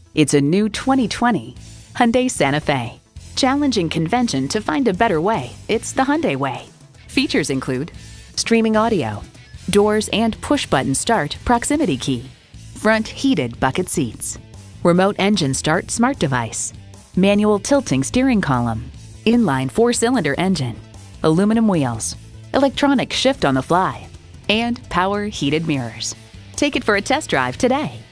It's a new 2020 Hyundai Santa Fe. Challenging convention to find a better way, it's the Hyundai way. Features include streaming audio, doors and push-button start proximity key, front heated bucket seats, remote engine start smart device, manual tilting steering column, inline 4-cylinder engine, aluminum wheels, electronic shift on the fly, and power heated mirrors. Take it for a test drive today.